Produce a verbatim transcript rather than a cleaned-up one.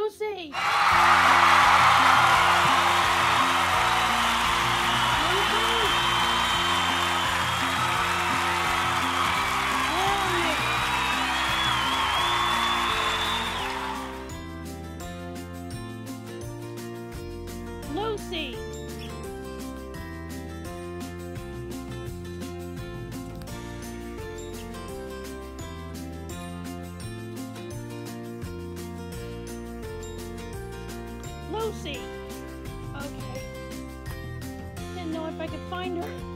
Lucy! Lucy! Lucy! Okay. Didn't know if I could find her.